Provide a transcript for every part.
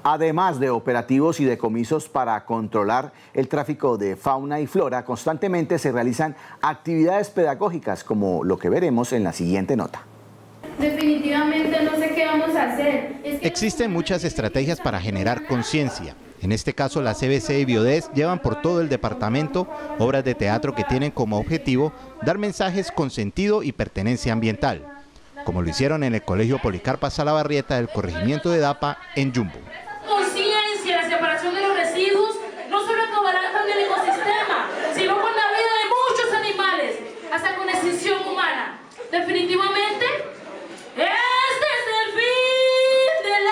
Además de operativos y decomisos para controlar el tráfico de fauna y flora, constantemente se realizan actividades pedagógicas, como lo que veremos en la siguiente nota. Definitivamente no sé qué vamos a hacer. Existen muchas estrategias para generar conciencia. En este caso, la CBC y Biodés llevan por todo el departamento obras de teatro que tienen como objetivo dar mensajes con sentido y pertenencia ambiental, como lo hicieron en el Colegio Policarpa Salabarrieta del corregimiento de Dapa en Yumbo. Conciencia, la separación de los residuos no solo acabará con el ecosistema, sino con la vida de muchos animales, hasta con extinción humana. Definitivamente, este es el fin del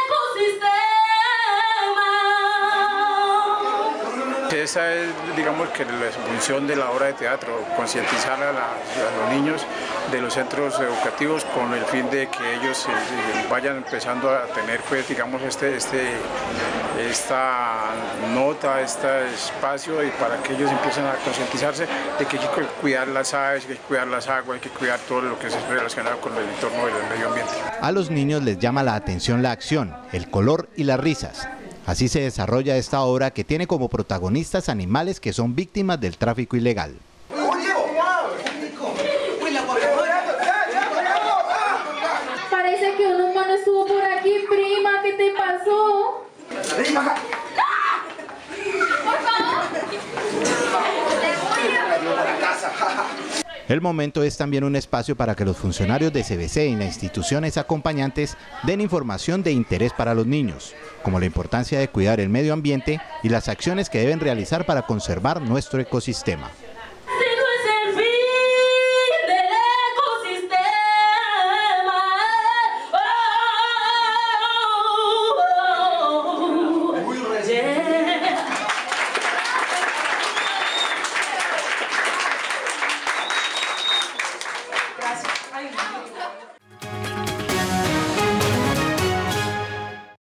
ecosistema. Esa es, digamos, que la función de la obra de teatro, concientizar a los niños de los centros educativos con el fin de que ellos vayan empezando a tener, pues, digamos, esta nota, este espacio, y para que ellos empiecen a concientizarse de que hay que cuidar las aves, hay que cuidar las aguas, hay que cuidar todo lo que es relacionado con el entorno del medio ambiente. A los niños les llama la atención la acción, el color y las risas. Así se desarrolla esta obra que tiene como protagonistas animales que son víctimas del tráfico ilegal. Parece que un humano estuvo por aquí, prima, ¿qué te pasó? El momento es también un espacio para que los funcionarios de CBC y las instituciones acompañantes den información de interés para los niños, como la importancia de cuidar el medio ambiente y las acciones que deben realizar para conservar nuestro ecosistema. Gracias.